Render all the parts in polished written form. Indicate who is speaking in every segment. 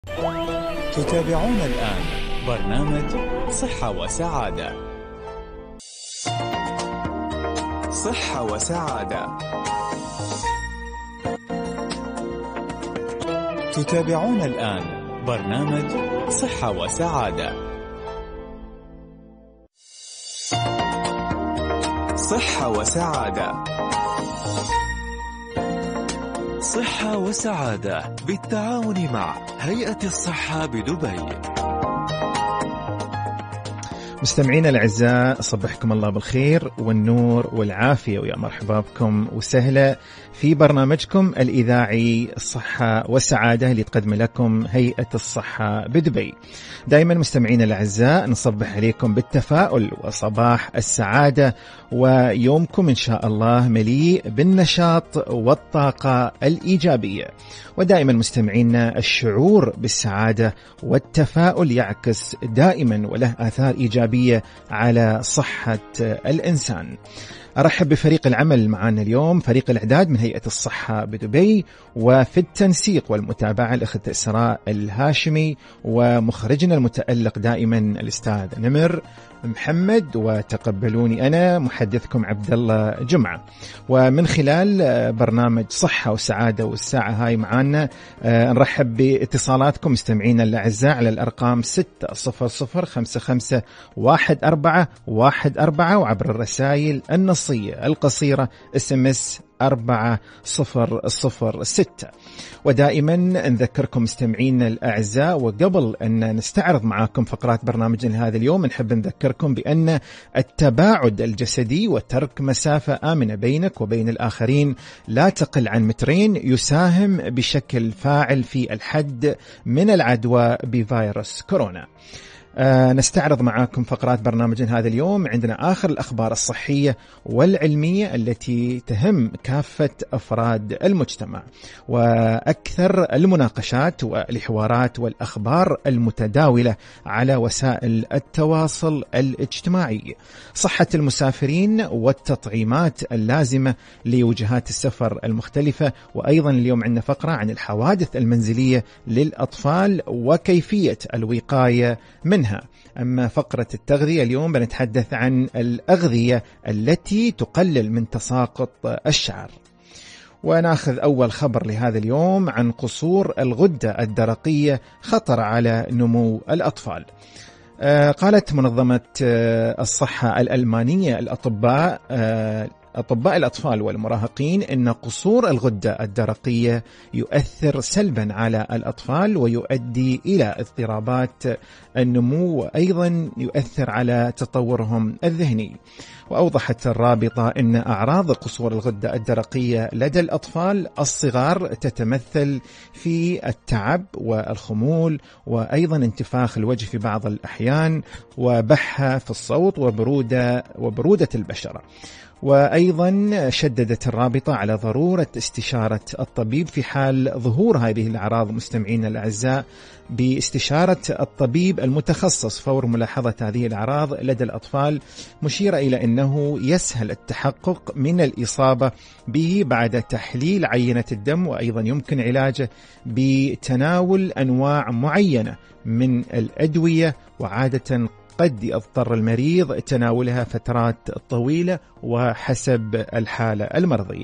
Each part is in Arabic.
Speaker 1: تتابعون الآن برنامج صحة وسعادة. صحة وسعادة. تتابعون الآن برنامج صحة وسعادة. صحة وسعادة.
Speaker 2: صحة وسعادة بالتعاون مع هيئة الصحة بدبي.
Speaker 3: مستمعينا الأعزاء، صبحكم الله بالخير والنور والعافية، ويا مرحبا بكم وسهلا في برنامجكم الإذاعي الصحة والسعادة اللي تقدم لكم هيئة الصحة بدبي. دائما مستمعينا الأعزاء نصبح عليكم بالتفاؤل وصباح السعادة، ويومكم إن شاء الله مليء بالنشاط والطاقة الإيجابية. ودائما مستمعينا الشعور بالسعادة والتفاؤل يعكس دائما وله آثار إيجابية على صحة الإنسان. أرحب بفريق العمل معنا اليوم، فريق الإعداد من هيئة الصحة بدبي، وفي التنسيق والمتابعة الأخت إسراء الهاشمي، ومخرجنا المتألق دائما الأستاذ نمر محمد، وتقبلوني أنا محدثكم عبد الله جمعة. ومن خلال برنامج صحة وسعادة والساعة هاي معنا نرحب باتصالاتكم مستمعينا الأعزاء على الأرقام 600541414 وعبر الرسائل النصية القصيرة SMS 4006. ودائما نذكركم مستمعينا الأعزاء، وقبل أن نستعرض معاكم فقرات برنامجنا هذا اليوم، نحب نذكركم بأن التباعد الجسدي وترك مسافة آمنة بينك وبين الآخرين لا تقل عن 2 متر يساهم بشكل فاعل في الحد من العدوى بفيروس كورونا. نستعرض معاكم فقرات برنامجنا هذا اليوم. عندنا آخر الأخبار الصحية والعلمية التي تهم كافة أفراد المجتمع، وأكثر المناقشات والحوارات والأخبار المتداولة على وسائل التواصل الاجتماعي، صحة المسافرين والتطعيمات اللازمة لوجهات السفر المختلفة. وأيضا اليوم عندنا فقرة عن الحوادث المنزلية للأطفال وكيفية الوقاية منها. أما فقرة التغذية اليوم بنتحدث عن الأغذية التي تقلل من تساقط الشعر. وناخذ أول خبر لهذا اليوم عن قصور الغدة الدرقية خطر على نمو الأطفال. قالت منظمة الصحة الألمانية أطباء الأطفال والمراهقين إن قصور الغدة الدرقية يؤثر سلبا على الأطفال ويؤدي إلى اضطرابات النمو، وأيضا يؤثر على تطورهم الذهني. وأوضحت الرابطة أن أعراض قصور الغدة الدرقية لدى الأطفال الصغار تتمثل في التعب والخمول، وأيضا انتفاخ الوجه في بعض الأحيان، وبحة في الصوت، وبرودة البشرة. وأيضا شددت الرابطة على ضرورة استشارة الطبيب في حال ظهور هذه الأعراض مستمعين الأعزاء، باستشارة الطبيب المتخصص فور ملاحظة هذه الأعراض لدى الأطفال، مشيرة إلى أنه يسهل التحقق من الإصابة به بعد تحليل عينة الدم، وأيضا يمكن علاجه بتناول أنواع معينة من الأدوية، وعادة قد يضطر المريض تناولها فترات طويلة وحسب الحالة المرضية.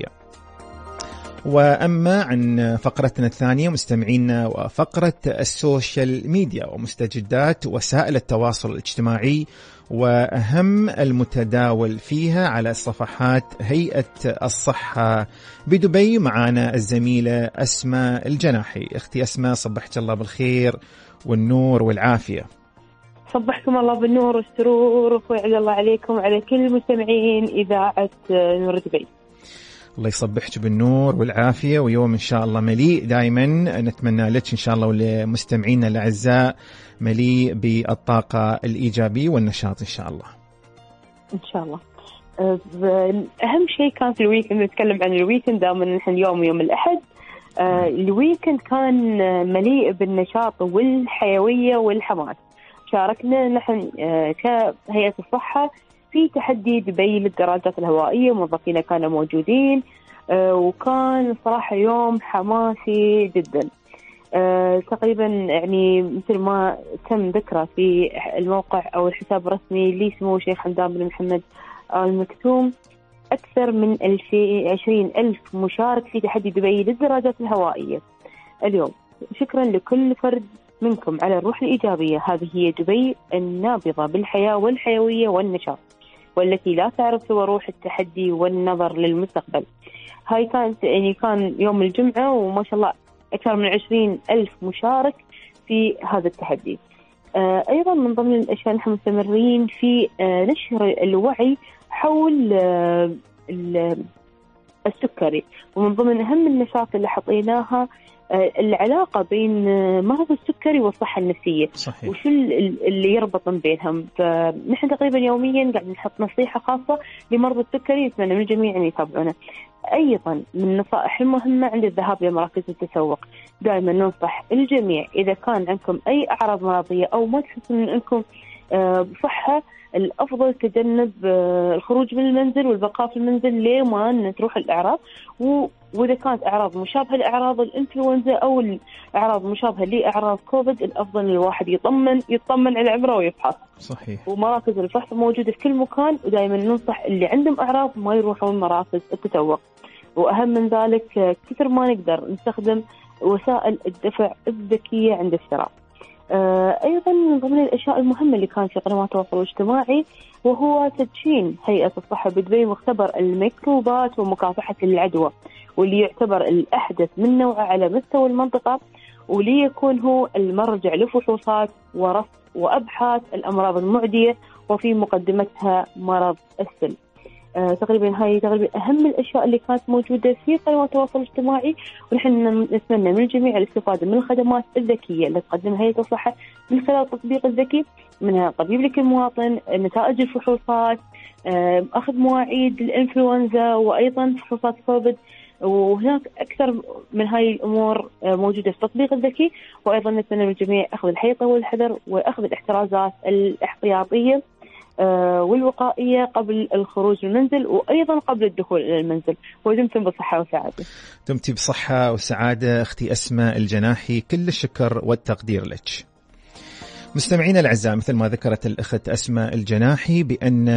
Speaker 3: وأما عن فقرتنا الثانية مستمعينا، وفقرة السوشيال ميديا ومستجدات وسائل التواصل الاجتماعي وأهم المتداول فيها على صفحات هيئة الصحة بدبي. معنا الزميلة أسماء الجناحي. أختي أسماء، صبحت الله بالخير والنور والعافية.
Speaker 4: صبحكم الله بالنور والسرور، ويعد الله عليكم وعلى كل مستمعين إذاعة نور دبي.
Speaker 3: الله يصبحك بالنور والعافية، ويوم إن شاء الله مليء دائما نتمنى لك إن شاء الله ولمستمعينا الأعزاء مليء بالطاقة الإيجابية والنشاط إن شاء الله.
Speaker 4: إن شاء الله. أهم شيء كان في الويكند، نتكلم عن الويكند دائما نحن اليوم يوم الأحد. الويكند كان مليء بالنشاط والحيوية والحماس. شاركنا نحن كهيئة الصحة في تحدي دبي للدراجات الهوائية، موظفينا كانوا موجودين، وكان صراحة يوم حماسي جدا. تقريبا يعني مثل ما تم ذكره في الموقع أو الحساب الرسمي لسمو الشيخ حمدان بن محمد آل مكتوم، أكثر من 20,000 مشارك في تحدي دبي للدراجات الهوائية اليوم. شكرا لكل فرد منكم على الروح الإيجابية. هذه هي دبي النابضة بالحياة والحيوية والنشاط، والتي لا تعرف سوى روح التحدي والنظر للمستقبل. هاي كانت يعني كان يوم الجمعة، وما شاء الله أكثر من 20,000 مشارك في هذا التحدي. أيضا من ضمن الأشياء نحن مستمرين في نشر الوعي حول السكري، ومن ضمن أهم النشاط اللي حطيناها العلاقة بين مرض السكري والصحة النفسية.
Speaker 3: صحيح.
Speaker 4: وشو اللي يربط بينهم. فنحن تقريبا يوميا قاعد نحط نصيحة خاصة لمرضى السكري، يتمنى من الجميع أن يتابعونا. أيضا من النصائح المهمة عند الذهاب لمراكز التسوق، دائما ننصح الجميع إذا كان عندكم أي أعراض مرضية أو ما تحسون أنكم بصحة، الأفضل تجنب الخروج من المنزل والبقاء في المنزل ليه ما تروح الأعراض. وإذا كانت أعراض مشابهة لأعراض الإنفلونزا أو الأعراض مشابهة لأعراض كوفيد، الأفضل الواحد يطمن على عمره ويفحص.
Speaker 3: صحيح.
Speaker 4: ومراكز الفحص موجودة في كل مكان، ودائما ننصح اللي عندهم أعراض ما يروحون مراكز التسوق. وأهم من ذلك كثر ما نقدر نستخدم وسائل الدفع الذكية عند الشراء. أيضا من ضمن الأشياء المهمة اللي كان في قنوات التواصل الاجتماعي وهو تدشين هيئة الصحة بدبي مختبر الميكروبات ومكافحة العدوى، واللي يعتبر الأحدث من نوعه على مستوى المنطقة، وليكون هو المرجع لفحوصات ورصد وأبحاث الأمراض المعدية، وفي مقدمتها مرض السل. تقريبا هاي أهم الأشياء اللي كانت موجودة في قنوات التواصل الاجتماعي، ونحن نتمنى من الجميع الاستفادة من الخدمات الذكية اللي تقدمها هيئة الصحة من خلال التطبيق الذكي، منها قريب لك المواطن، نتائج الفحوصات، أخذ مواعيد الإنفلونزا، وأيضا فحوصات كوفيد. وهناك أكثر من هاي الأمور موجودة في التطبيق الذكي. وأيضا نتمنى من الجميع أخذ الحيطة والحذر وأخذ الاحترازات الاحتياطية والوقائية قبل الخروج من المنزل، وأيضا قبل الدخول إلى المنزل. ودمتم بصحة وسعادة.
Speaker 3: دمتي بصحة وسعادة أختي أسماء الجناحي، كل الشكر والتقدير لك. مستمعين الأعزاء، مثل ما ذكرت الأخت أسماء الجناحي بأن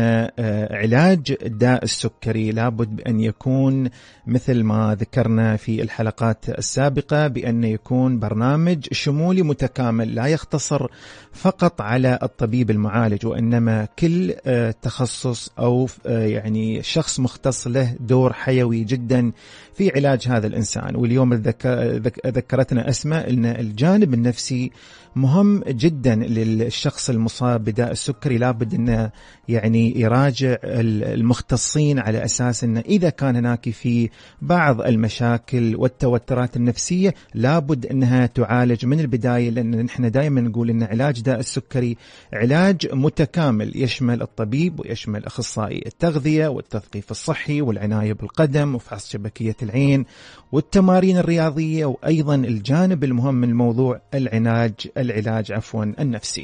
Speaker 3: علاج داء السكري لابد بأن يكون مثل ما ذكرنا في الحلقات السابقة، بأن يكون برنامج شمولي متكامل لا يختصر فقط على الطبيب المعالج، وإنما كل تخصص أو يعني شخص مختص له دور حيوي جدا في علاج هذا الإنسان. واليوم ذكرتنا أسماء أن الجانب النفسي مهم جدا للشخص المصاب بداء السكري، لابد أنه يعني يراجع المختصين على أساس أنه إذا كان هناك في بعض المشاكل والتوترات النفسية لابد أنها تعالج من البداية، لأن نحن دائما نقول أن علاج داء السكري علاج متكامل يشمل الطبيب ويشمل أخصائي التغذية والتثقيف الصحي والعناية بالقدم وفحص شبكية العين والتمارين الرياضية، وأيضا الجانب المهم من الموضوع العلاج النفسي.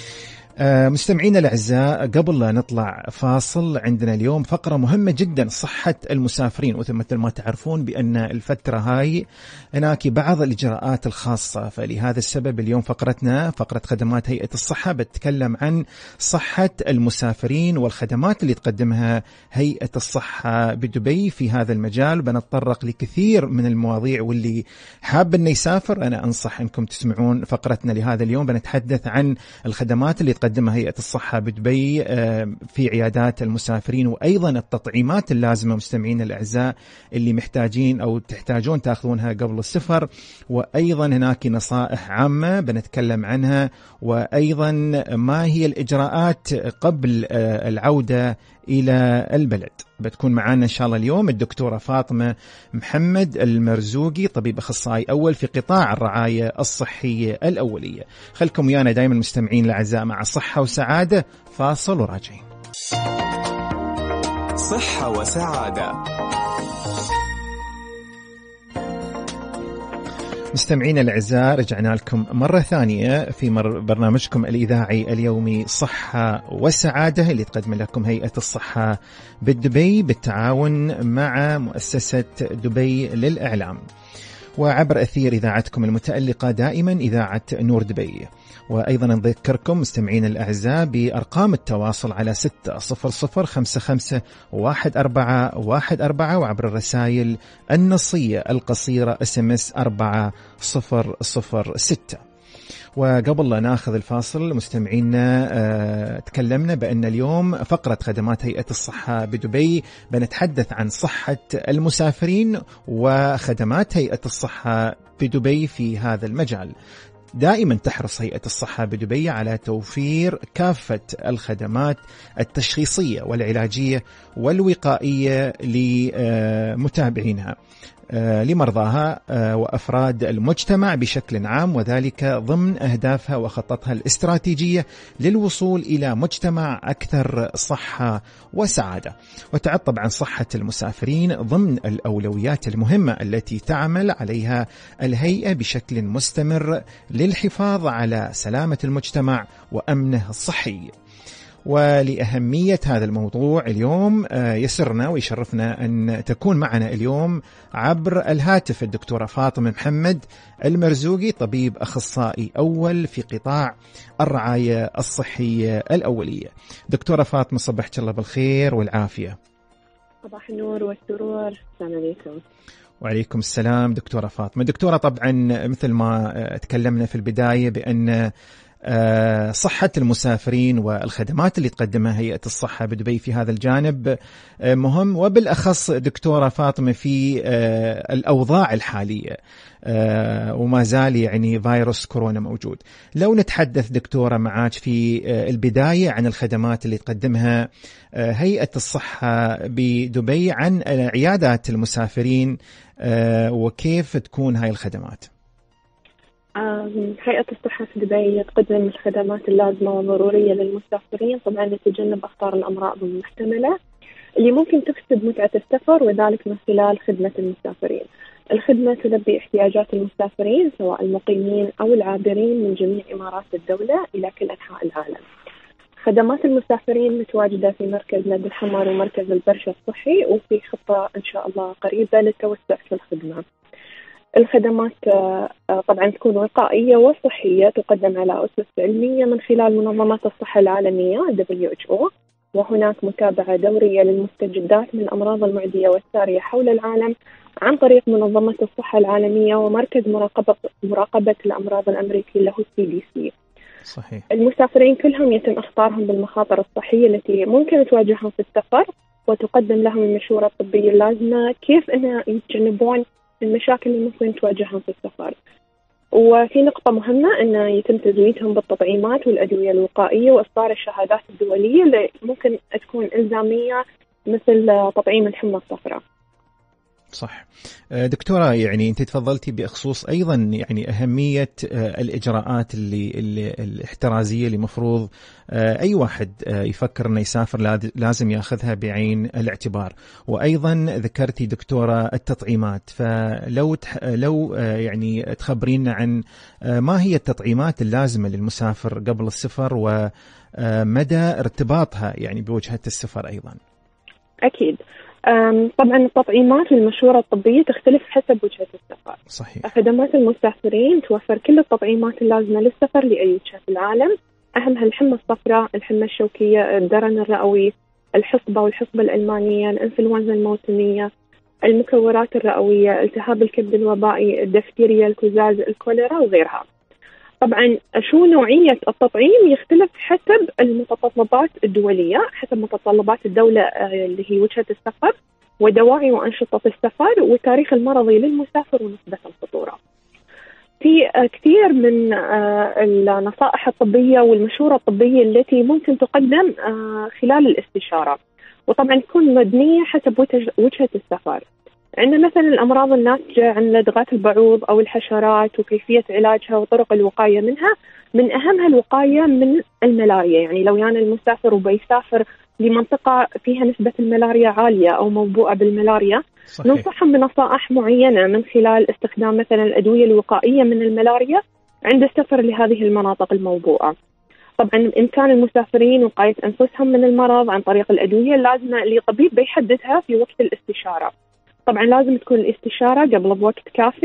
Speaker 3: مستمعينا الأعزاء، قبل لا نطلع فاصل عندنا اليوم فقرة مهمة جدا، صحة المسافرين. ومثل ما تعرفون بأن الفترة هاي هناك بعض الإجراءات الخاصة، فلهذا السبب اليوم فقرة خدمات هيئة الصحة بتكلم عن صحة المسافرين والخدمات اللي تقدمها هيئة الصحة بدبي في هذا المجال. بنتطرق لكثير من المواضيع، واللي حاب أنه يسافر أنا أنصح أنكم تسمعون فقرتنا لهذا اليوم. بنتحدث عن الخدمات اللي تقدمها هيئة الصحة بدبي في عيادات المسافرين، وأيضا التطعيمات اللازمة مستمعين الأعزاء اللي محتاجين أو تحتاجون تأخذونها قبل السفر، وأيضا هناك نصائح عامة بنتكلم عنها، وأيضا ما هي الإجراءات قبل العودة إلى البلد. بتكون معنا إن شاء الله اليوم الدكتورة فاطمة محمد المرزوقي، طبيب أخصائي أول في قطاع الرعاية الصحية الأولية. خلكم ويانا دائما مستمعين الأعزاء مع صحة وسعادة، فاصل وراجعين.
Speaker 1: صحة وسعادة.
Speaker 3: مستمعين الأعزاء، رجعنا لكم مرة ثانية في برنامجكم الإذاعي اليومي صحة وسعادة، اللي تقدم لكم هيئة الصحة بدبي بالتعاون مع مؤسسة دبي للإعلام. وعبر أثير إذاعتكم المتألقة دائما إذاعة نور دبي. وأيضا نذكركم مستمعين الأعزاء بأرقام التواصل على 600551414 وعبر الرسائل النصية القصيرة SMS 4006. وقبل لا ناخذ الفاصل مستمعينا تكلمنا بأن اليوم فقرة خدمات هيئة الصحة بدبي بنتحدث عن صحة المسافرين وخدمات هيئة الصحة بدبي في هذا المجال. دائما تحرص هيئة الصحة بدبي على توفير كافة الخدمات التشخيصية والعلاجية والوقائية لمتابعينها لمرضاها وأفراد المجتمع بشكل عام، وذلك ضمن أهدافها وخططها الاستراتيجية للوصول إلى مجتمع أكثر صحة وسعادة. وتعد طبعا صحة المسافرين ضمن الأولويات المهمة التي تعمل عليها الهيئة بشكل مستمر للحفاظ على سلامة المجتمع وأمنه الصحي. ولأهمية هذا الموضوع اليوم يسرنا ويشرفنا أن تكون معنا اليوم عبر الهاتف الدكتورة فاطمة محمد المرزوقي، طبيب أخصائي أول في قطاع الرعاية الصحية الأولية. دكتورة فاطمة، صبحت الله بالخير والعافية.
Speaker 5: صباح النور والسرور، السلام عليكم.
Speaker 3: وعليكم السلام دكتورة فاطمة. دكتورة، طبعا مثل ما تكلمنا في البداية بأن صحة المسافرين والخدمات اللي تقدمها هيئة الصحة بدبي في هذا الجانب مهم، وبالأخص دكتورة فاطمة في الأوضاع الحالية وما زال يعني فيروس كورونا موجود. لو نتحدث دكتورة معاك في البداية عن الخدمات اللي تقدمها هيئة الصحة بدبي عن عيادات المسافرين وكيف تكون هاي الخدمات.
Speaker 5: هيئة الصحة في دبي تقدم الخدمات اللازمة والضرورية للمسافرين، طبعا لتجنب أخطار الأمراض المحتملة اللي ممكن تفسد متعة السفر، وذلك من خلال خدمة المسافرين. الخدمة تلبي احتياجات المسافرين سواء المقيمين أو العابرين من جميع إمارات الدولة إلى كل أنحاء العالم. خدمات المسافرين متواجدة في مركز نادي الحمار ومركز البرشا الصحي، وفي خطة إن شاء الله قريبة للتوسع في الخدمة. الخدمات طبعا تكون وقائية وصحية، تقدم على أسس علمية من خلال منظمات الصحة العالمية WHO، وهناك متابعة دورية للمستجدات من الأمراض المعدية والسارية حول العالم عن طريق منظمة الصحة العالمية ومركز مراقبة الأمراض الأمريكي له CDC.
Speaker 3: صحيح.
Speaker 5: المسافرين كلهم يتم اختارهم بالمخاطر الصحية التي ممكن تواجههم في السفر، وتقدم لهم المشورة الطبية اللازمة كيف أنها يتجنبون المشاكل اللي ممكن تواجههم في السفر. وفي نقطة مهمة أنه يتم تزويدهم بالتطعيمات والأدوية الوقائية وإصدار الشهادات الدولية اللي ممكن تكون إلزامية مثل تطعيم الحمى الصفراء.
Speaker 3: صح. دكتورة، يعني أنت تفضلتي بخصوص أيضا يعني أهمية الإجراءات الاحترازية اللي مفروض أي واحد يفكر أنه يسافر لازم يأخذها بعين الاعتبار، وأيضا ذكرتي دكتورة التطعيمات، فلو يعني تخبرينا عن ما هي التطعيمات اللازمة للمسافر قبل السفر ومدى ارتباطها يعني بوجهة السفر أيضا.
Speaker 5: أكيد. طبعا التطعيمات والمشورة الطبية تختلف حسب وجهة السفر.
Speaker 3: صحيح.
Speaker 5: خدمات المسافرين توفر كل التطعيمات اللازمة للسفر لأي وجهة في العالم، أهمها الحمى الصفراء، الحمى الشوكية، الدرن الرئوي، الحصبة والحصبة الألمانية، الإنفلونزا الموسمية، المكورات الرئوية، التهاب الكبد الوبائي، الدفتيريا، الكزاز، الكوليرا وغيرها. طبعا شو نوعية التطعيم يختلف حسب المتطلبات الدولية، حسب متطلبات الدولة اللي هي وجهة السفر ودواعي وأنشطة السفر والتاريخ المرضي للمسافر ونسبة الخطورة. في كثير من النصائح الطبية والمشورة الطبية التي ممكن تقدم خلال الاستشارة، وطبعا تكون مبنية حسب وجهة السفر. عندنا مثلا الأمراض الناتجة عن لدغات البعوض أو الحشرات وكيفية علاجها وطرق الوقاية منها. من أهمها الوقاية من الملاريا، يعني لو يعني المسافر وبيسافر لمنطقة فيها نسبة الملاريا عالية أو موبوءة بالملاريا، صحيح. ننصحهم بنصائح معينة من خلال استخدام مثلا الأدوية الوقائية من الملاريا عند السفر لهذه المناطق الموبوءة. طبعا بإمكان المسافرين وقاية أنفسهم من المرض عن طريق الأدوية اللازمة اللي طبيب بيحددها في وقت الاستشارة. طبعا لازم تكون الاستشارة قبل بوقت كافي،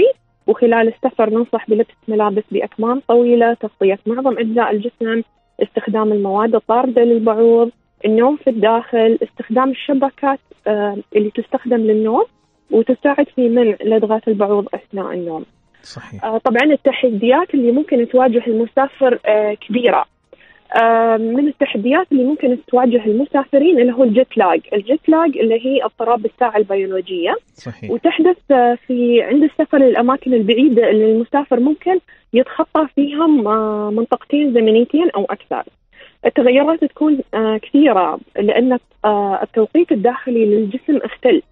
Speaker 5: وخلال السفر ننصح بلبس ملابس بأكمام طويلة، تغطية معظم أجزاء الجسم، استخدام المواد الطاردة للبعوض، النوم في الداخل، استخدام الشبكات اللي تستخدم للنوم وتساعد في منع لدغات البعوض أثناء النوم.
Speaker 3: صحيح.
Speaker 5: طبعا التحديات اللي ممكن تواجه المسافر كبيرة. من التحديات اللي ممكن تواجه المسافرين اللي هو الجيت لاج اللي هي اضطراب الساعة البيولوجية.
Speaker 3: صحيح.
Speaker 5: وتحدث في عند السفر للأماكن البعيدة اللي المسافر ممكن يتخطى فيها منطقتين زمنيتين أو أكثر. التغيرات تكون كثيرة لأن التوقيت الداخلي للجسم اختل،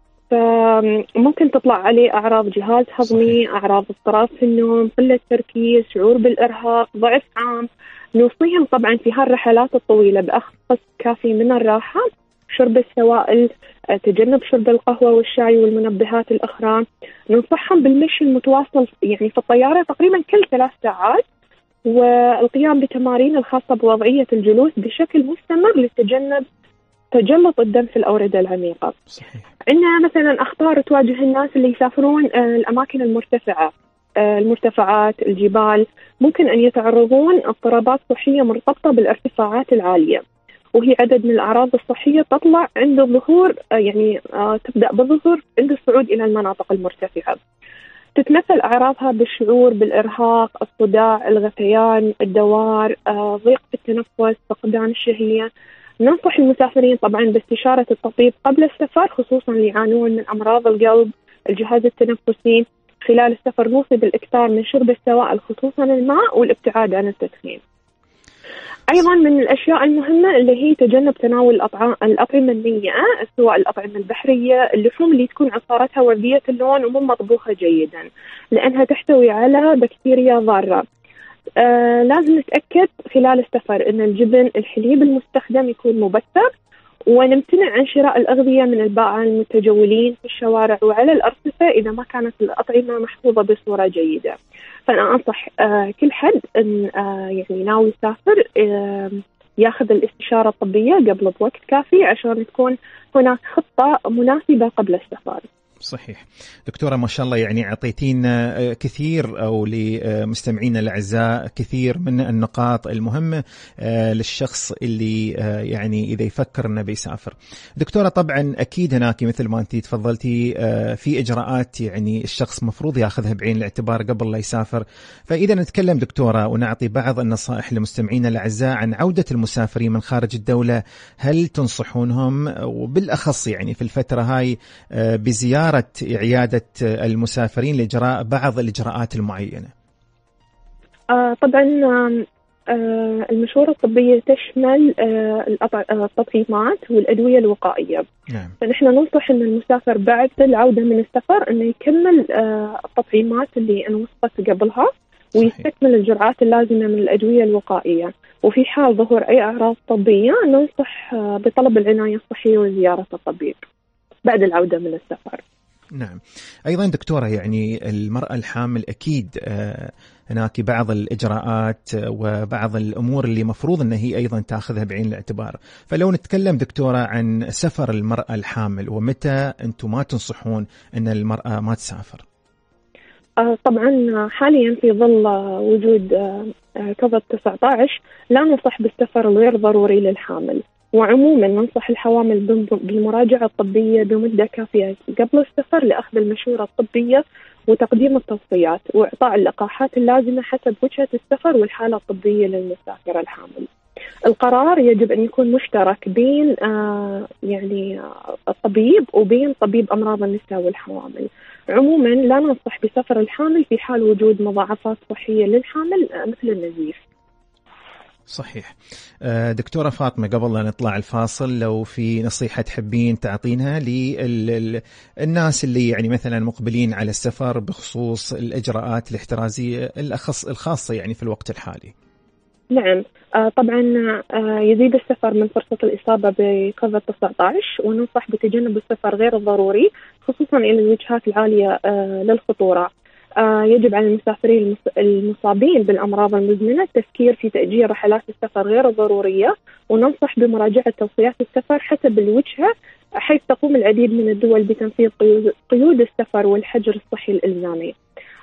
Speaker 5: فممكن تطلع عليه أعراض جهاز هضمي، أعراض اضطراب في النوم، قلة تركيز، شعور بالإرهاق، ضعف عام. نوصيهم طبعا في هالرحلات الطويلة بأخذ قسط كافي من الراحة، شرب السوائل، تجنب شرب القهوة والشاي والمنبهات الأخرى. ننصحهم بالمشي المتواصل يعني في الطيارة تقريبا كل 3 ساعات، والقيام بتمارين الخاصة بوضعية الجلوس بشكل مستمر لتجنب تجلط الدم في الأوردة العميقة.
Speaker 3: صحيح.
Speaker 5: عندنا مثلا أخطار تواجه الناس اللي يسافرون الأماكن المرتفعة، المرتفعات، الجبال، ممكن أن يتعرضون اضطرابات صحية مرتبطة بالارتفاعات العالية، وهي عدد من الأعراض الصحية تطلع عند الظهور تبدأ بالظهور عند الصعود إلى المناطق المرتفعة. تتمثل أعراضها بالشعور بالإرهاق، الصداع، الغثيان، الدوار، ضيق في التنفس، فقدان الشهية. ننصح المسافرين طبعا باستشارة الطبيب قبل السفر، خصوصا اللي يعانون من أمراض القلب، الجهاز التنفسي. خلال السفر نوصي بالإكثار من شرب السوائل خصوصا الماء والابتعاد عن التدخين. أيضا من الأشياء المهمة اللي هي تجنب تناول الأطعمة النيئة، سواء الأطعمة البحرية، اللحوم اللي تكون عصارتها وردية اللون ومو مطبوخة جيدا، لأنها تحتوي على بكتيريا ضارة. لازم نتأكد خلال السفر أن الجبن، الحليب المستخدم يكون مبتر، ونمتنع عن شراء الأغذية من البائعين المتجولين في الشوارع وعلى الأرصفة إذا ما كانت الأطعمة محفوظة بصورة جيدة. فأنا أنصح كل حد أن يعني ناوي يسافر ياخذ الاستشارة الطبية قبل بوقت كافي عشان تكون هناك خطة مناسبة قبل السفر.
Speaker 3: صحيح دكتورة، ما شاء الله يعني أعطيتينا كثير أو لمستمعينا الأعزاء كثير من النقاط المهمة للشخص اللي يعني إذا يفكر أنه بيسافر. دكتورة طبعا أكيد هناك مثل ما أنتي تفضلتي في إجراءات يعني الشخص مفروض يأخذها بعين الاعتبار قبل لا يسافر. فإذا نتكلم دكتورة ونعطي بعض النصائح لمستمعينا الأعزاء عن عودة المسافرين من خارج الدولة، هل تنصحونهم وبالأخص يعني في الفترة هاي بزيارة عيادة المسافرين لإجراء بعض الإجراءات المعينة؟
Speaker 5: طبعا المشورة الطبية تشمل التطعيمات والأدوية الوقائية.
Speaker 3: نعم.
Speaker 5: فنحن ننصح أن المسافر بعد العودة من السفر أنه يكمل التطعيمات اللي انوصفت قبلها، ويستكمل الجرعات اللازمة من الأدوية الوقائية. وفي حال ظهور أي أعراض طبية ننصح بطلب العناية الصحية وزيارة الطبيب بعد العودة من السفر.
Speaker 3: نعم. أيضا دكتورة يعني المرأة الحامل أكيد هناك بعض الإجراءات وبعض الأمور اللي مفروض أن هي أيضا تأخذها بعين الاعتبار. فلو نتكلم دكتورة عن سفر المرأة الحامل، ومتى أنتم ما تنصحون أن المرأة ما تسافر؟
Speaker 5: طبعا حاليا في ظل وجود كوفيد-19 لا ننصح بالسفر الغير ضروري للحامل، وعموما ننصح الحوامل بالمراجعة الطبية بمدة كافية قبل السفر لأخذ المشورة الطبية وتقديم التوصيات وإعطاء اللقاحات اللازمة حسب وجهة السفر والحالة الطبية للمسافر الحامل. القرار يجب أن يكون مشترك بين يعني الطبيب وبين طبيب أمراض النساء والحوامل. عموما لا ننصح بسفر الحامل في حال وجود مضاعفات صحية للحامل مثل النزيف.
Speaker 3: صحيح. دكتورة فاطمة، قبل لا نطلع الفاصل، لو في نصيحة تحبين تعطينها للناس اللي يعني مثلا مقبلين على السفر بخصوص الإجراءات الاحترازية الخاصة يعني في الوقت الحالي.
Speaker 5: نعم. طبعا يزيد السفر من فرصة الإصابة بكوفيد-19، وننصح بتجنب السفر غير الضروري خصوصا إلى الوجهات العالية للخطورة. يجب على المسافرين المصابين بالأمراض المزمنة التفكير في تأجيل رحلات السفر غير الضرورية، وننصح بمراجعة توصيات السفر حسب الوجهة، حيث تقوم العديد من الدول بتنفيذ قيود السفر والحجر الصحي الإلزامي.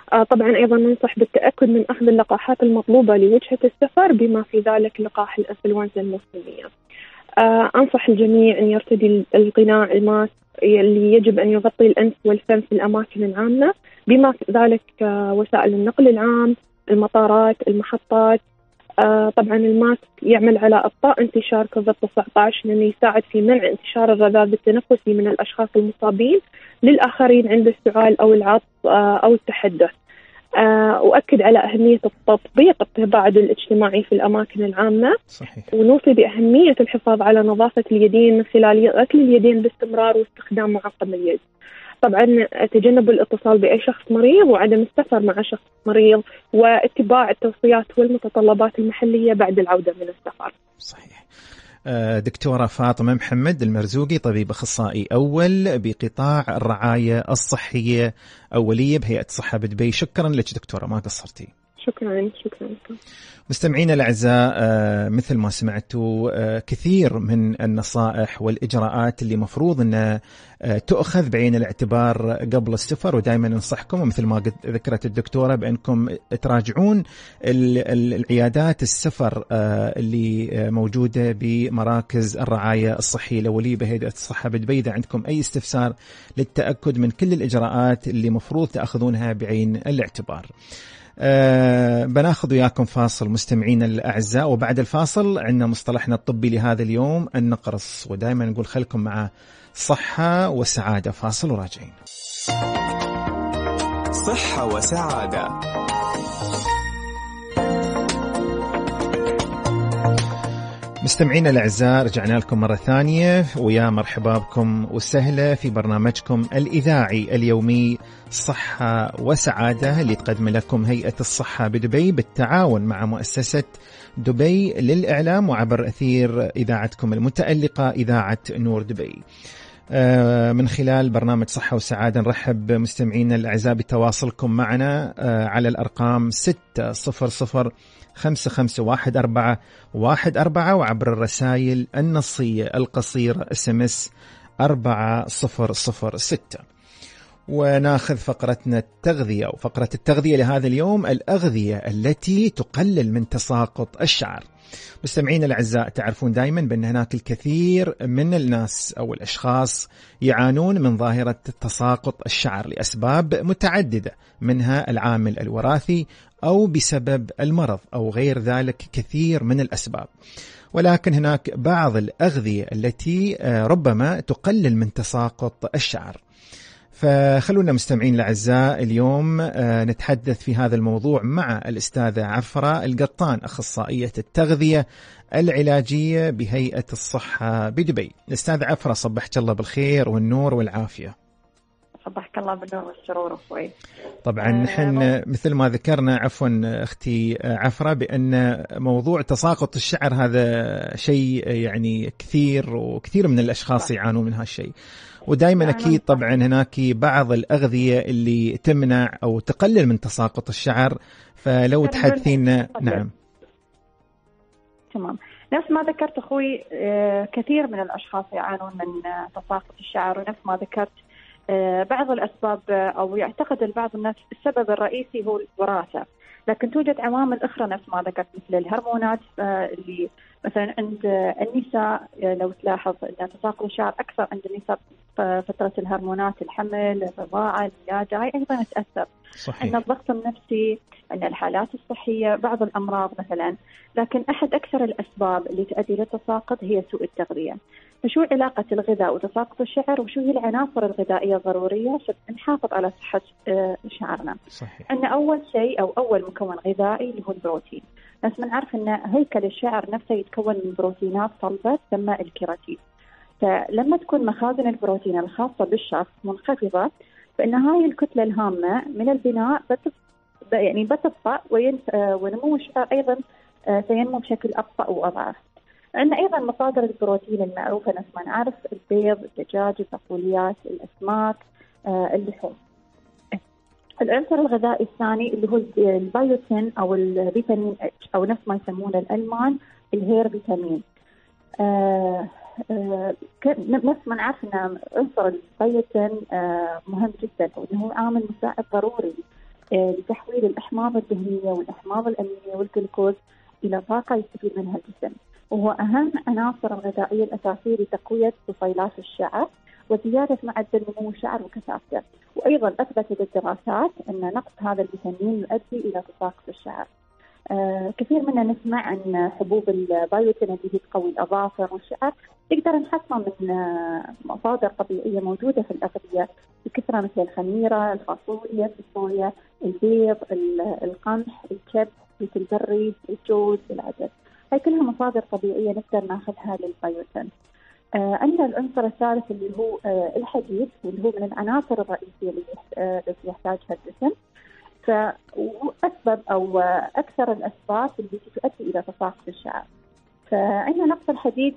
Speaker 5: طبعا أيضا ننصح بالتأكد من أخذ اللقاحات المطلوبة لوجهة السفر بما في ذلك لقاح الإنفلونزا الموسمية. أنصح الجميع أن يرتدي القناع الماسك اللي يجب أن يغطي الأنف والفم في الأماكن العامة بما في ذلك وسائل النقل العام، المطارات، المحطات. طبعا الماسك يعمل على إبطاء انتشار كوفيد-19 لأنه يساعد في منع انتشار الرذاذ التنفسي من الأشخاص المصابين للآخرين عند السعال أو العطس أو التحدث. أؤكد على أهمية تطبيق التباعد الاجتماعي في الأماكن العامة.
Speaker 3: صحيح.
Speaker 5: ونوصي بأهمية الحفاظ على نظافة اليدين من خلال غسل اليدين باستمرار واستخدام معقم اليد. طبعا تجنب الاتصال بأي شخص مريض وعدم السفر مع شخص مريض واتباع التوصيات والمتطلبات المحلية بعد العودة من السفر.
Speaker 3: صحيح. دكتورة فاطمة محمد المرزوقي، طبيب أخصائي أول بقطاع الرعاية الصحية أولية بهيئة الصحة بدبي، شكرا لك دكتورة، ما قصرتي.
Speaker 5: شكرا.
Speaker 3: مستمعينا الأعزاء، مثل ما سمعتوا كثير من النصائح والإجراءات اللي مفروض أن تؤخذ بعين الاعتبار قبل السفر، ودائما ننصحكم ومثل ما ذكرت الدكتورة بأنكم تراجعون العيادات السفر اللي موجودة بمراكز الرعاية الصحية الأولية بهيئة الصحة بدبي إذا عندكم أي استفسار للتأكد من كل الإجراءات اللي مفروض تأخذونها بعين الاعتبار. بناخذ وياكم فاصل مستمعين الأعزاء، وبعد الفاصل عندنا مصطلحنا الطبي لهذا اليوم النقرس، ودائما نقول خلكم مع صحة وسعادة. فاصل وراجعين.
Speaker 1: صحة وسعادة.
Speaker 3: مستمعينا الأعزاء، رجعنا لكم مرة ثانية، ويا مرحبا بكم وسهلا في برنامجكم الإذاعي اليومي صحة وسعادة اللي تقدم لكم هيئة الصحة بدبي بالتعاون مع مؤسسة دبي للإعلام وعبر أثير إذاعتكم المتألقة إذاعة نور دبي. من خلال برنامج صحة وسعادة نرحب مستمعينا الأعزاء بتواصلكم معنا على الأرقام 600551414 وعبر الرسائل النصية القصيرة SMS 4006. وناخذ فقرتنا التغذية، وفقرة التغذية لهذا اليوم الأغذية التي تقلل من تساقط الشعر. مستمعين الأعزاء، تعرفون دائما بأن هناك الكثير من الناس أو الأشخاص يعانون من ظاهرة تساقط الشعر لأسباب متعددة، منها العامل الوراثي أو بسبب المرض أو غير ذلك، كثير من الأسباب. ولكن هناك بعض الأغذية التي ربما تقلل من تساقط الشعر. فخلونا مستمعين الأعزاء اليوم نتحدث في هذا الموضوع مع الأستاذة عفرة القطان، أخصائية التغذية العلاجية بهيئة الصحة بدبي. الأستاذة عفرة، صبحك الله بالخير والنور والعافية.
Speaker 6: صبحك الله بالنور والسرور أخوي.
Speaker 3: طبعا نحن مثل ما ذكرنا، عفوا أختي عفرة، بأن موضوع تساقط الشعر هذا شيء يعني كثير من الأشخاص يعانون من هالشيء، ودائما أكيد طبعا هناك بعض الأغذية اللي تمنع أو تقلل من تساقط الشعر، فلو تحدثينا. نعم
Speaker 6: تمام، نفس ما ذكرت أخوي، كثير من الأشخاص يعانون من تساقط الشعر، ونفس ما ذكرت بعض الأسباب أو يعتقد البعض الناس السبب الرئيسي هو الوراثة، لكن توجد عوامل أخرى نفس ما ذكرت مثل الهرمونات اللي مثلا عند النساء لو تلاحظ أن تساقط الشعر أكثر عند النساء فترة الهرمونات، الحمل، الرضاعة، الولادة، هاي أيضا تأثر. عندنا الضغط النفسي، عندنا الحالات الصحية، بعض الأمراض مثلا. لكن أحد أكثر الأسباب اللي تؤدي للتساقط هي سوء التغذية. فشو علاقة الغذاء وتساقط الشعر، وشو هي العناصر الغذائية الضرورية عشان نحافظ على صحة شعرنا؟
Speaker 3: صحيح.
Speaker 6: عندنا أول شيء أو أول مكون غذائي اللي هو البروتين. بس نعرف أن هيكل الشعر نفسه يتكون من بروتينات صلبة تسمى الكيراتين. فلما تكون مخازن البروتين الخاصة بالشخص منخفضة، فإن هاي الكتلة الهامة من البناء بتبطأ، ونمو الشعر أيضا سينمو بشكل أبطأ وأضعف. عندنا أيضا مصادر البروتين المعروفة نفس ما نعرف: البيض، الدجاج، البقوليات، الأسماك، اللحوم. العنصر الغذائي الثاني اللي هو البيوتين أو الفيتامين H، أو نفس ما يسمونه الألمان الهير فيتامين. نفس ما نعرف أن عنصر البيوتين مهم جدا، وأنه عامل مساعد ضروري لتحويل الأحماض الدهنية والأحماض الأمينية والجلوكوز إلى طاقة يستفيد منها الجسم، وهو أهم عناصر الغذائية الأساسية لتقوية طفيلات الشعر وزيادة معدل نمو الشعر وكثافته. وأيضا أثبتت الدراسات أن نقص هذا الفيتامين يؤدي إلى تساقط الشعر. كثير منا نسمع عن حبوب البايوتين اللي تقوي الأظافر والشعر، نقدر نحصل من مصادر طبيعية موجودة في الأغذية بكثرة، مثل الخميرة، الفاصوليا، الصويا، البيض، القمح، الكبد، زيت البري، الجوز، العدس. هاي كلها مصادر طبيعية نقدر ناخذها للبايوتين. عندنا العنصر الثالث اللي هو الحديد، واللي هو من العناصر الرئيسية التي يحتاجها الجسم. فأسبب أو أكثر الأسباب التي تؤدي إلى تساقط الشعر. فعندنا نقص الحديد،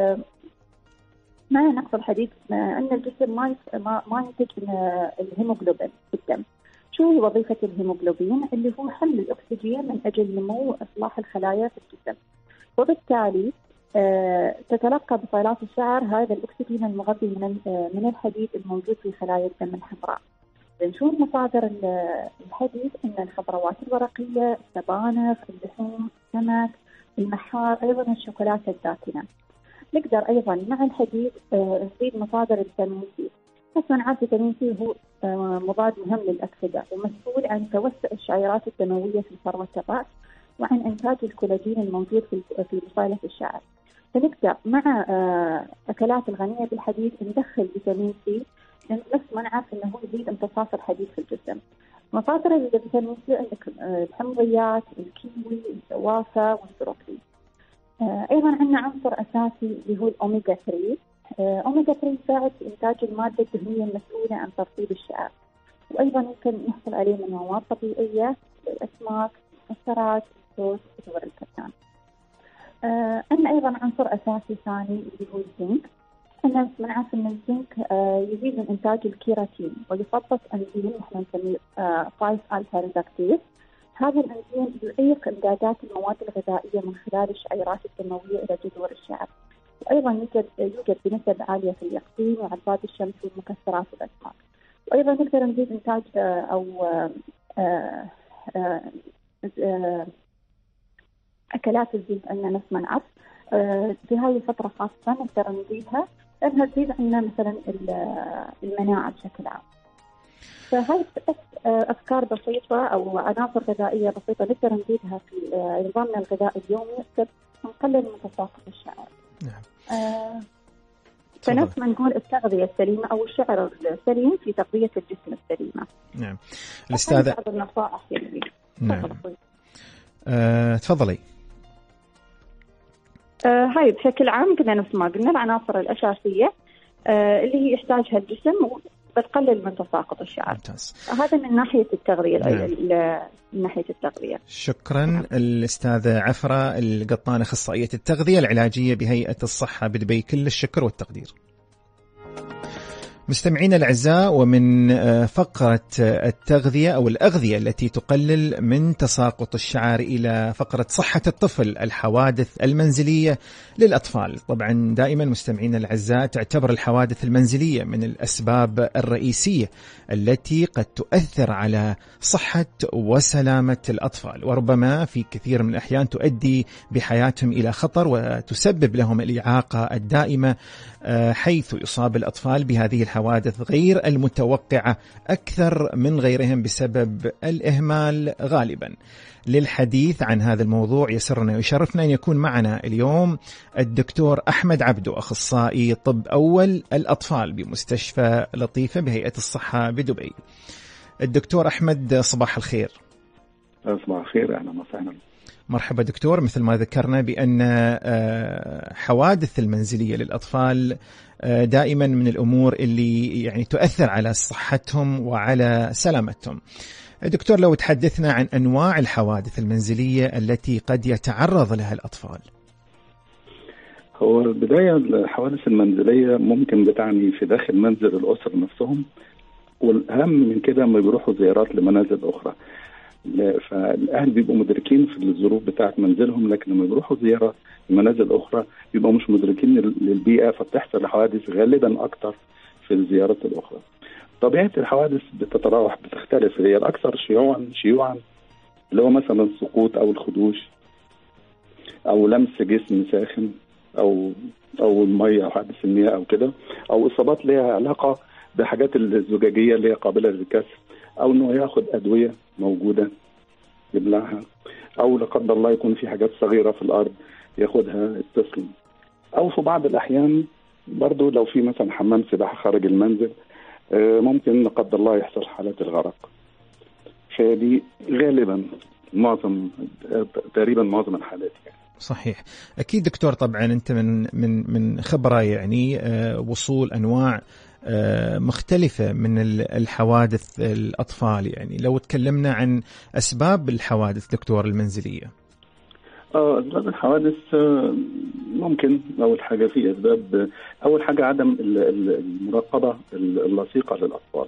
Speaker 6: معنى نقص الحديد أن الجسم ما ينتج الهيموغلوبين في الدم. شو هي وظيفة الهيموغلوبين؟ اللي هو حمل الأكسجين من أجل نمو وإصلاح الخلايا في الجسم، وبالتالي تتلقى بطيلات الشعر هذا الأكسجين المغذي من الحديد الموجود في خلايا الدم الحمراء. نشوف مصادر الحديد أن الخضروات الورقية، السبانخ، اللحوم، السمك، المحار، أيضا الشوكولاتة الداكنة. نقدر أيضا مع الحديد نزيد مصادر الفيتامين سي. طبعا عارف فيتامين سي هو مضاد مهم للأكسدة ومسؤول عن توسع الشعيرات الدموية في فروة الرأس وعن إنتاج الكولاجين الموجود في بصيلة الشعر. فنقدر مع أكلات الغنية بالحديد ندخل فيتامين سي، بس ما نعرف انه هو يزيد امتصاص الحديد في الجسم. مصادر الفيتامين سي عندك الحمضيات، الكيوي، الجوافة والبروكلي. ايضا عندنا عنصر اساسي اللي هو الاوميجا 3. اوميجا 3 يساعد في انتاج المادة الدهنية المسؤولة عن ترطيب الشعر، وايضا يمكن نحصل عليه من مواد طبيعية، الاسماك، المكسرات، الصوص، ودور الكتان. عندنا ايضا عنصر اساسي ثاني اللي هو الزنك. الناس نعرف ان الزنك يزيد من انتاج الكيراتين، ويخصص انزيم نحن نسميه 5 الفا ريدكتيز. هذا الانزيم يعيق امدادات المواد الغذائيه من خلال الشعيرات الدمويه الى جذور الشعر. وايضا يوجد بنسب عاليه في اليقطين وعباد الشمس والمكسرات والاسماك. وايضا نقدر نزيد انتاج اكلات الزنك عندنا نفس ما نعرف في هاي الفترة خاصة نقدر نزيدها لأنها تزيد عندنا مثلا المناعة بشكل عام. فهاي بس أفكار بسيطة أو عناصر غذائية بسيطة نقدر نزيدها في نظامنا الغذائي اليومي نقدر نقلل من تساقط الشعر. نعم. فنفس ما نقول التغذية السليمة أو الشعر السليم في تغذية الجسم السليمة.
Speaker 3: نعم. الأستاذة.
Speaker 6: بعض النصائح يعني.
Speaker 3: نعم. تفضلي.
Speaker 6: هاي بشكل عام قلنا نفس ما قلنا العناصر الأساسية اللي هي يحتاجها الجسم وبتقلل من تساقط الشعر.
Speaker 3: ممتاز.
Speaker 6: هذا من ناحية التغذية.
Speaker 3: نعم.
Speaker 6: من ناحية التغذية.
Speaker 3: شكرا. الأستاذة عفرة القطان، أخصائية التغذية العلاجية بهيئة الصحة بدبي، كل الشكر والتقدير. مستمعينا الأعزاء، ومن فقرة التغذية أو الأغذية التي تقلل من تساقط الشعر إلى فقرة صحة الطفل، الحوادث المنزلية للأطفال. طبعا دائما مستمعينا الأعزاء تعتبر الحوادث المنزلية من الأسباب الرئيسية التي قد تؤثر على صحة وسلامة الأطفال، وربما في كثير من الأحيان تؤدي بحياتهم إلى خطر وتسبب لهم الإعاقة الدائمة، حيث يصاب الأطفال بهذه الحوادث غير المتوقعة أكثر من غيرهم بسبب الإهمال غالبا. للحديث عن هذا الموضوع يسرنا ويشرفنا أن يكون معنا اليوم الدكتور أحمد عبدو، أخصائي طب أول الأطفال بمستشفى لطيفة بهيئة الصحة بدبي. الدكتور أحمد، صباح الخير.
Speaker 7: صباح الخير، أهلا وسهلا.
Speaker 3: مرحبا دكتور. مثل ما ذكرنا بأن حوادث المنزلية للأطفال دائما من الأمور اللي يعني تؤثر على صحتهم وعلى سلامتهم. دكتور، لو تحدثنا عن أنواع الحوادث المنزلية التي قد يتعرض لها الأطفال.
Speaker 7: هو البداية الحوادث المنزلية ممكن بتعني في داخل منزل الأسر نفسهم، والأهم من كده ما بيروحوا زيارات لمنازل أخرى. فالأهل بيبقوا مدركين في الظروف بتاعة منزلهم، لكن لما بيروحوا زيارة لمنازل أخرى بيبقوا مش مدركين للبيئة، فبتحصل حوادث غالبا أكتر في الزيارات الأخرى. طبيعة الحوادث بتتراوح بتختلف. هي الأكثر شيوعا اللي هو مثلا السقوط أو الخدوش أو لمس جسم ساخن أو المية أو حادث المياه أو كده، أو إصابات لها علاقة بحاجات الزجاجية اللي هي قابلة للكسر، أو إنه ياخد أدوية موجودة يبلعها، أو لا قدر الله يكون في حاجات صغيرة في الأرض ياخدها الطفل، أو في بعض الأحيان برضو لو في مثلا حمام سباحة خارج المنزل ممكن لا قدر الله يحصل حالات الغرق. فدي غالبا تقريبا معظم الحالات يعني.
Speaker 3: صحيح. أكيد دكتور، طبعا أنت من خبرة يعني وصول أنواع مختلفة من الحوادث الأطفال، يعني لو تكلمنا عن أسباب الحوادث دكتور المنزلية.
Speaker 7: أسباب الحوادث ممكن أول حاجة في أسباب، أول حاجة عدم المراقبة اللصيقة للأطفال.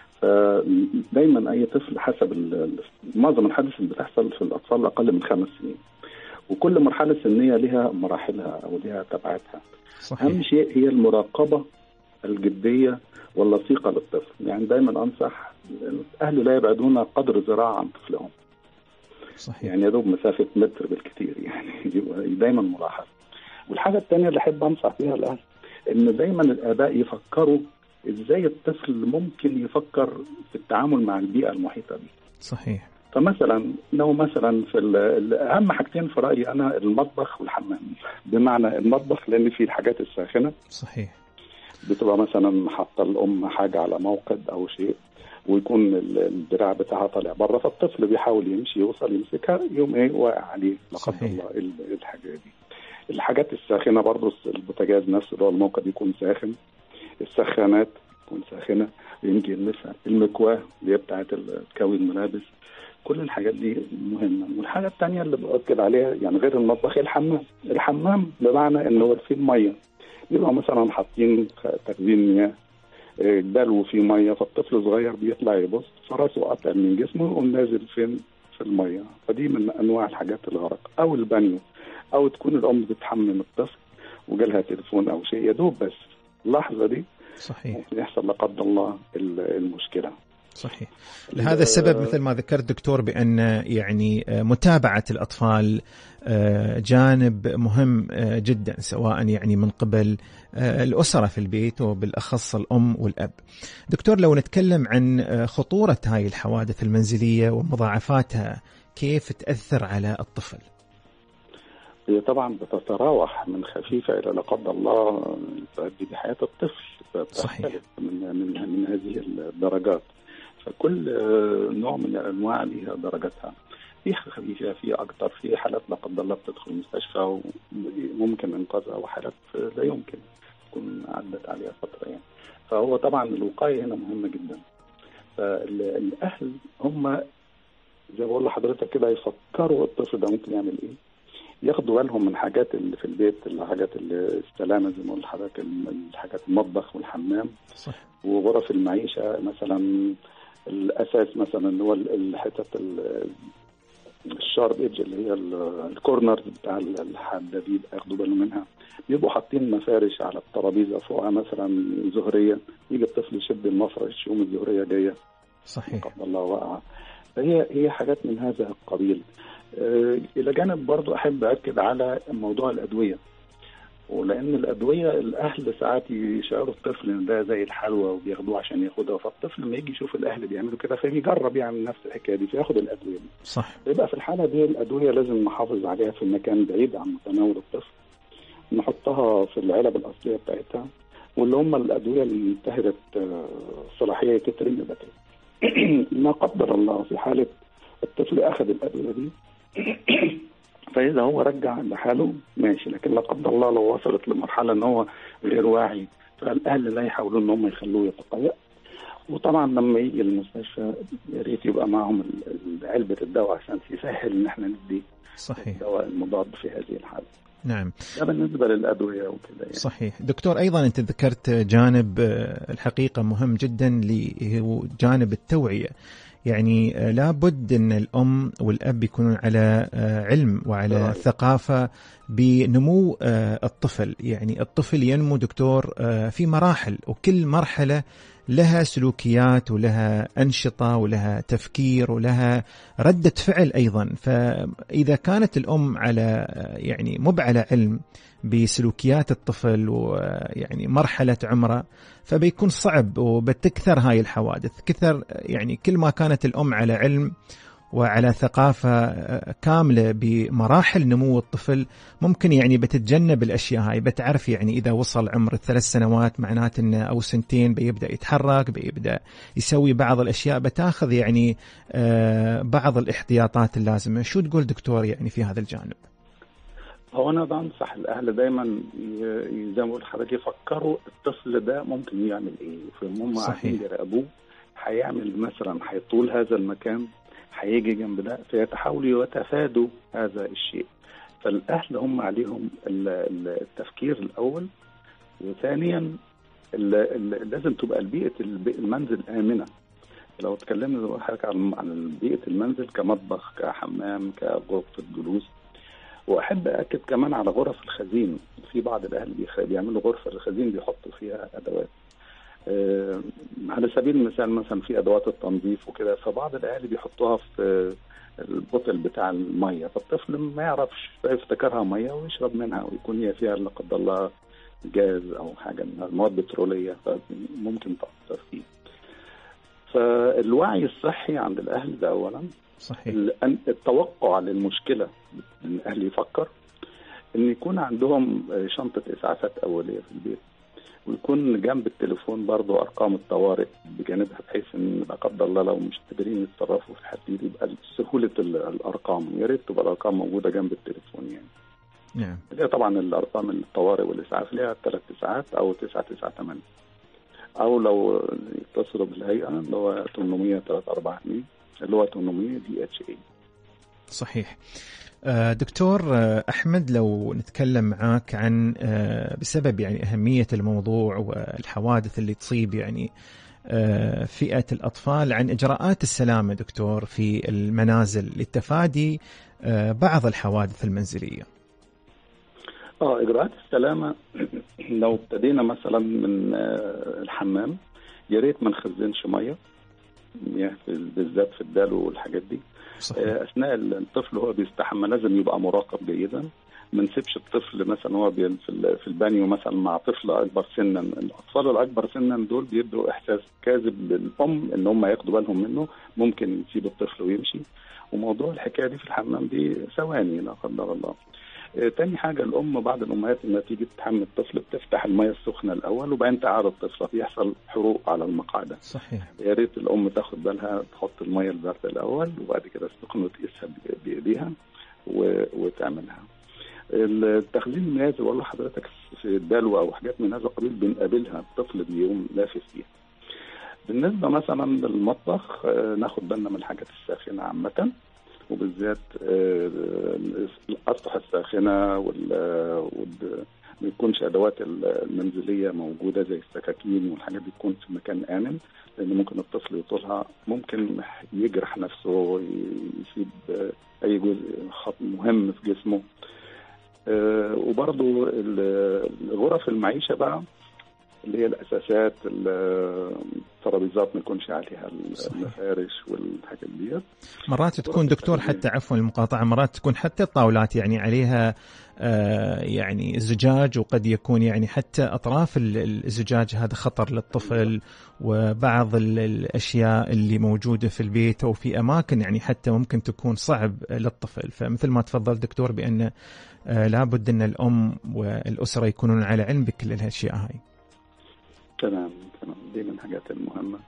Speaker 7: فدايما أي طفل حسب معظم الحوادث اللي بتحصل في الأطفال أقل من 5 سنين، وكل مرحلة سنية لها مراحلها أو لها تبعاتها. أهم شيء هي المراقبة الجدية واللصيقة للطفل. يعني دايما أنصح أهله لا يبعدون قدر ذراع عن طفلهم.
Speaker 3: صحيح.
Speaker 7: يعني يدوب مسافة متر بالكثير، يعني دايما ملاحظ. والحاجة الثانية اللي أحب أنصح فيها الأهل إن دايما الآباء يفكروا إزاي الطفل ممكن يفكر في التعامل مع البيئة المحيطة به.
Speaker 3: صحيح.
Speaker 7: فمثلا لو مثلا في أهم حاجتين في رأيي أنا المطبخ والحمام. بمعنى المطبخ لأن فيه الحاجات الساخنة.
Speaker 3: صحيح.
Speaker 7: بتبقى مثلا حاطة الأم حاجة على موقد أو شيء، ويكون الدراع بتاعها طالع بره، فالطفل بيحاول يمشي يوصل يمسكها يوم واقع عليه لا قدر الله الحاجة دي. الحاجات الساخنة برضو البوتاجاز نفسه اللي هو الموقد يكون ساخن، السخانات تكون ساخنة يمكن يلمسها، المكواه اللي هي بتاعت تكوي الملابس، كل الحاجات دي مهمة. والحاجة الثانية اللي بأكد عليها يعني غير المطبخ الحمام بمعنى إنه فيه المية، يبقى مثلا حاطين تخزين مياه دلو فيه مية، فالطفل صغير بيطلع يبص فراسه قطع من جسمه ويقوم نازل فين في المية. فدي من أنواع الحاجات الغرق. أو البانيو، أو تكون الأم بتحمم الطفل وجالها تليفون أو شيء يدوب بس اللحظة دي
Speaker 3: صحيح
Speaker 7: ممكن يحصل لا قدر الله المشكلة.
Speaker 3: صحيح. لهذا السبب مثل ما ذكرت دكتور بأن يعني متابعة الأطفال جانب مهم جدا، سواء يعني من قبل الأسرة في البيت وبالأخص الأم والأب. دكتور، لو نتكلم عن خطورة هاي الحوادث المنزلية ومضاعفاتها، كيف تأثر على الطفل؟
Speaker 7: هي طبعا بتتراوح من خفيفة إلى لا قدر الله تؤدي بحياة الطفل.
Speaker 3: صحيح.
Speaker 7: من هذه الدرجات. فكل نوع من الأنواع لها درجتها، في خفيفة في أكتر، في حالات لا قدر الله بتدخل المستشفى وممكن إنقاذها، وحالات لا يمكن تكون عدت عليها فترة يعني. فهو طبعا الوقاية هنا مهمة جدا. فالأهل هم زي ما بقول لحضرتك كده يفكروا الطفل ده ممكن يعمل إيه، ياخدوا بالهم من حاجات اللي في البيت، الحاجات السلامة زي ما قلت لحضرتك، الحاجات المطبخ والحمام.
Speaker 3: صح. وغرف
Speaker 7: المعيشة مثلا الأساس مثلا اللي هو الحتة الشارب ايدج اللي هي الكورنرز بتاع الحداديد ياخدوا بالهم منها. بيبقوا حاطين مفارش على الترابيزة فوقها مثلا زهرية، يجي الطفل يشد المفرش يوم الزهرية جاية.
Speaker 3: صحيح.
Speaker 7: قبل الله واقعة. فهي حاجات من هذا القبيل. إلى جانب برضو أحب أكد على موضوع الأدوية، ولأن الأدوية الأهل ساعات يشعروا الطفل إن ده زي الحلوى وبياخدوه عشان ياخدها، فالطفل لما يجي يشوف الأهل بيعملوا كده فبيجرب يعمل نفس الحكاية دي فياخد الأدوية دي.
Speaker 3: صح.
Speaker 7: يبقى في الحالة دي الأدوية لازم نحافظ عليها في مكان بعيد عن متناول الطفل، نحطها في العلب الأصلية بتاعتها، واللي هم الأدوية اللي انتهت صلاحية تترمي ما قدر الله في حالة الطفل أخذ الأدوية دي فإذا هو رجع لحاله ماشي، لكن لا قدر الله لو وصلت لمرحلة إن هو غير واعي فالأهل لا يحاولون إن هم يخلوه يتقيأ. وطبعا لما يجي المستشفى يا ريت يبقى معهم علبة الدواء عشان يسهل إن إحنا ندي
Speaker 3: صحيح
Speaker 7: الدواء المضاد في هذه الحالة.
Speaker 3: نعم.
Speaker 7: ده بالنسبة للأدوية وكذا يعني.
Speaker 3: صحيح. دكتور، أيضا أنت ذكرت جانب الحقيقة مهم جدا اللي هو جانب التوعية. يعني لابد أن الأم والأب يكونون على علم وعلى ثقافة بنمو الطفل. يعني الطفل ينمو دكتور في مراحل، وكل مرحلة لها سلوكيات ولها أنشطة ولها تفكير ولها ردة فعل أيضا. فإذا كانت الأم على يعني مو على علم بسلوكيات الطفل ويعني مرحلة عمره، فبيكون صعب وبتكثر هاي الحوادث كثر. يعني كل ما كانت الأم على علم وعلى ثقافة كاملة بمراحل نمو الطفل، ممكن يعني بتتجنب الأشياء هاي. بتعرف يعني إذا وصل عمر 3 سنوات معناته إنه أو 2 بيبدأ يتحرك، بيبدأ يسوي بعض الأشياء، بتاخذ يعني بعض الاحتياطات اللازمة. شو تقول دكتور يعني في هذا الجانب؟
Speaker 7: هو أنا بنصح الأهل دايما زي ما بقول لحضرتك يفكروا الطفل ده ممكن يعمل إيه، فهم قاعدين يراقبوه هيعمل مثلا هيطول هذا المكان، هيجي جنب ده، فيتحاولوا يتفادوا هذا الشيء. فالأهل هم عليهم التفكير الأول، وثانيا لازم تبقى بيئة المنزل آمنة. لو اتكلمنا عن بيئة المنزل كمطبخ كحمام كغرفة جلوس، وأحب أكد كمان على غرف الخزين. في بعض الأهل بيعملوا غرفة الخزين بيحطوا فيها أدوات، على سبيل المثال مثلا في أدوات التنظيف وكده، فبعض الأهالي بيحطوها في البوتل بتاع المية، فالطفل ما يعرفش فيفتكرها مية ويشرب منها، ويكون هي فيها لا قدر الله جاز أو حاجة من المواد بترولية فممكن تأثر فيه. فالوعي الصحي عند الأهل ده أولا.
Speaker 3: صحيح.
Speaker 7: التوقع للمشكلة، الأهل يفكر إن يكون عندهم شنطة إسعافات أولية في البيت، ويكون جنب التليفون برضو أرقام الطوارئ بجانبها، بحيث إن لا قدر الله لو مش قادرين يتصرفوا في الحديد يبقى سهولة الأرقام. يا ريت تبقى الأرقام موجودة جنب التليفون يعني.
Speaker 3: نعم.
Speaker 7: اللي طبعا الأرقام الطوارئ والإسعاف ليها 3 9 أو 998، أو لو يتصلوا بالهيئة اللي هو 800 342 اللي هو 800 DHA.
Speaker 3: صحيح. دكتور أحمد، لو نتكلم معاك عن بسبب يعني أهمية الموضوع والحوادث اللي تصيب يعني فئة الأطفال، عن إجراءات السلامة دكتور في المنازل للتفادي بعض الحوادث المنزلية.
Speaker 7: إجراءات السلامة لو ابتدينا مثلا من الحمام، يا ريت ما نخزنش مية بالذات في الدلو والحاجات دي. صحيح. أثناء الطفل هو بيستحمى لازم يبقى مراقب جيدا. ما نسيبش الطفل مثلا هو في البانيو مثلا مع طفل أكبر سنا. الأطفال الأكبر سنا دول بيدوا إحساس كاذب للأم إن هم ياخدوا بالهم منه، ممكن يسيب الطفل ويمشي. وموضوع الحكاية دي في الحمام دي ثواني لا قدر الله. تاني حاجة، الأم بعض الأمهات لما تيجي تحمل الطفل بتفتح المية السخنة الأول وبعدين تعاد الطفل، بيحصل حروق على المقعدة.
Speaker 3: صحيح.
Speaker 7: يا ريت الأم تاخد بالها، تحط المية الباردة الأول وبعد كده السخنة وتقيسها بإيديها وتعملها. التخزين النازل والله حضرتك في الدلو أو حاجات من هذا القبيل بنقابلها، الطفل بيقوم لافف فيها. بالنسبة مثلا للمطبخ، ناخد بالنا من الحاجات الساخنة عامة، وبالذات الأسطح الساخنة ما يكونش أدوات المنزلية موجودة زي السكاكين والحاجات دي تكون في مكان آمن، لأن ممكن الطفل يطولها، ممكن يجرح نفسه، يسيب أي جزء مهم في جسمه. وبرضو غرف المعيشة بقى اللي هي الأساسات، الترابيزات ما يكونش عليها المفارش والحاجات دي.
Speaker 3: مرات تكون دكتور حتى عفوا المقاطعة، مرات تكون حتى الطاولات يعني عليها يعني زجاج، وقد يكون يعني حتى أطراف الزجاج هذا خطر للطفل، وبعض الأشياء اللي موجودة في البيت أو في أماكن يعني حتى ممكن تكون صعب للطفل. فمثل ما تفضل دكتور بأن لابد أن الأم والأسرة يكونون على علم بكل الأشياء هاي.
Speaker 7: تمام دي من الحاجات المهمة.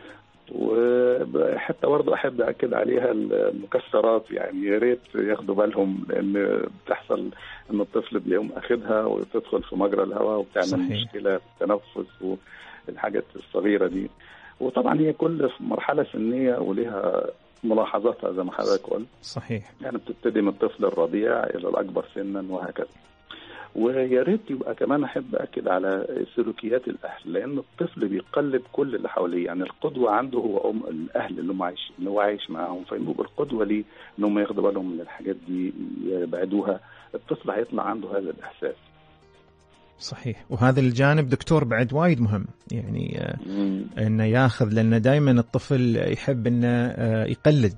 Speaker 7: وحتى برضه أحب أكد عليها المكسرات، يعني يا ريت ياخدوا بالهم، لأن بتحصل إن الطفل بيقوم أخدها وتدخل في مجرى الهواء وبتعمل صحيح. مشكلة في التنفس والحاجات الصغيرة دي. وطبعا هي كل مرحلة سنية ولها ملاحظاتها زي ما حضرتك قلت.
Speaker 3: صحيح.
Speaker 7: يعني بتبتدي من الطفل الرضيع إلى الأكبر سنا وهكذا. ويا ريت يبقى كمان أحب أكد على سلوكيات الأهل، لأن الطفل بيقلد كل اللي حواليه. يعني القدوة عنده هو الأهل اللي هو عايش معاهم، فيبقى القدوة ليه إنهم ياخدوا بالهم من الحاجات دي يبعدوها. الطفل هيطلع عنده هذا الإحساس.
Speaker 3: صحيح. وهذا الجانب دكتور بعد وايد مهم، يعني انه ياخذ، لان دائما الطفل يحب انه يقلد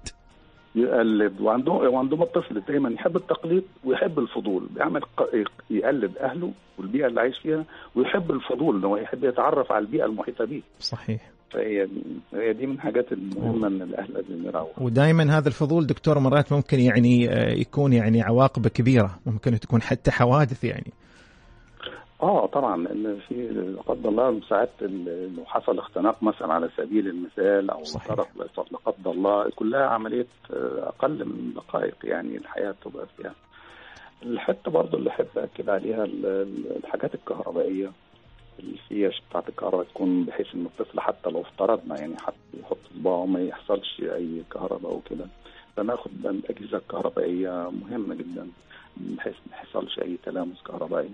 Speaker 7: وعندهم الطفل دايما يحب التقليد ويحب الفضول، بيعمل يقلد اهله والبيئه اللي عايش فيها، ويحب الفضول انه يحب يتعرف على البيئه المحيطه به.
Speaker 3: صحيح.
Speaker 7: فهي دي من الحاجات المهمه ان الاهل لازم يراعوها.
Speaker 3: ودائما هذا الفضول دكتور مرات ممكن يعني يكون يعني عواقبه كبيره، ممكن تكون حتى حوادث يعني.
Speaker 7: طبعا، لان في لا قدر الله ساعات لو حصل اختناق مثلا على سبيل المثال او طرف لا قدر الله، كلها عمليه اقل من دقائق يعني الحياه تبقى فيها. الحته برضو اللي احب اكد عليها الحاجات الكهربائيه، الفيش بتاعت الكهرباء تكون بحيث ان الطفل حتى لو افترضنا يعني حتى يحط صباعه ما يحصلش اي كهرباء وكده، فناخد الاجهزه الكهربائيه مهمه جدا بحيث ما يحصلش اي تلامس كهربائي،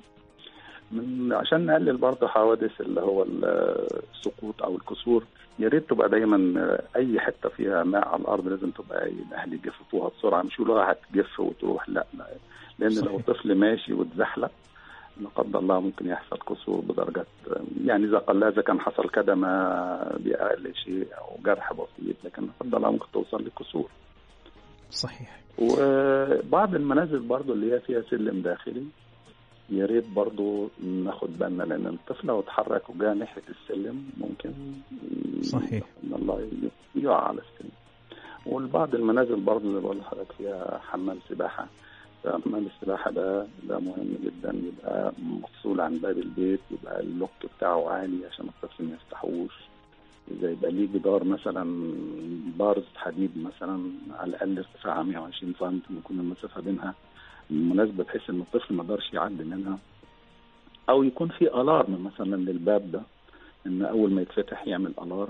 Speaker 7: عشان نقلل برضه حوادث اللي هو السقوط او الكسور. يا ريت تبقى دايما اي حته فيها ماء على الارض لازم تبقى الاهل يجففوها بسرعه، مش يقولوها هتجف وتروح، لا لان صحيح. لو الطفل ماشي واتزحلق لا قدر الله ممكن يحصل كسور بدرجات، يعني اذا كان حصل كدمه باقل شيء او جرح بسيط، لكن لا قدر الله ممكن توصل لكسور.
Speaker 3: صحيح.
Speaker 7: وبعض المنازل برضو اللي هي فيها سلم داخلي يا ريت برضو ناخد بالنا، لان الطفل لو اتحرك وجاء ناحيه السلم ممكن
Speaker 3: صحيح
Speaker 7: ان الله يقع على السلم. والبعض المنازل برضو اللي بقول لحضرتك فيها حمام سباحه، حمام السباحه ده مهم جدا، يبقى مفصول عن باب البيت، يبقى اللوك بتاعه عالي عشان الطفل ما يفتحوش، إذا يبقى ليه جدار مثلا بارز حديد مثلا على الاقل ارتفاعها 120 سم يكون المسافه بينها مناسبة بحيث ان الطفل ما يقدرش يعدي منها، او يكون في الارم مثلا للباب ده ان اول ما يتفتح يعمل الارم.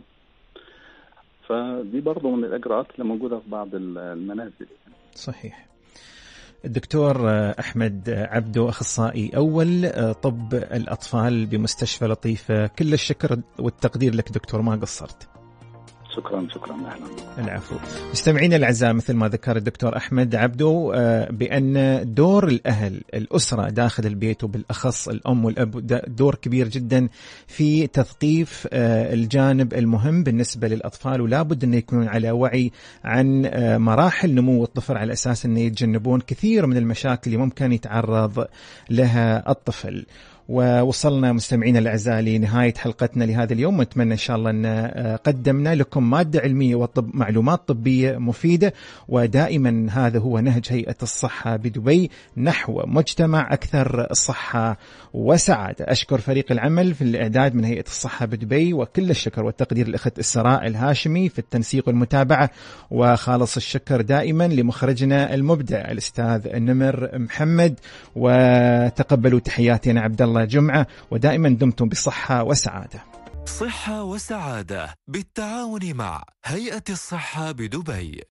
Speaker 7: فدي برضو من الاجراءات اللي موجودة في بعض المنازل.
Speaker 3: صحيح. الدكتور أحمد عبدو، أخصائي أول طب الأطفال بمستشفى لطيفة، كل الشكر والتقدير لك دكتور، ما قصرت.
Speaker 7: شكرا أهلا.
Speaker 3: العفو. مستمعينا الأعزاء، مثل ما ذكر الدكتور أحمد عبدو بأن دور الأهل، الأسرة داخل البيت وبالأخص الأم والأب دور كبير جدا في تثقيف الجانب المهم بالنسبة للأطفال، ولا بد أن يكونون على وعي عن مراحل نمو الطفل على أساس أن يتجنبون كثير من المشاكل اللي ممكن يتعرض لها الطفل. ووصلنا مستمعينا الأعزاء لنهاية حلقتنا لهذا اليوم، ونتمنى إن شاء الله أن قدمنا لكم مادة علمية ومعلومات طبية مفيدة، ودائما هذا هو نهج هيئة الصحة بدبي نحو مجتمع أكثر صحة وسعادة. أشكر فريق العمل في الإعداد من هيئة الصحة بدبي، وكل الشكر والتقدير لأخت إسراء الهاشمي في التنسيق والمتابعة، وخالص الشكر دائما لمخرجنا المبدع الأستاذ النمر محمد، وتقبلوا تحياتنا عبد الله جمعة، ودائما دمتم بصحة وسعادة.
Speaker 2: صحة وسعادة بالتعاون مع هيئة الصحة بدبي.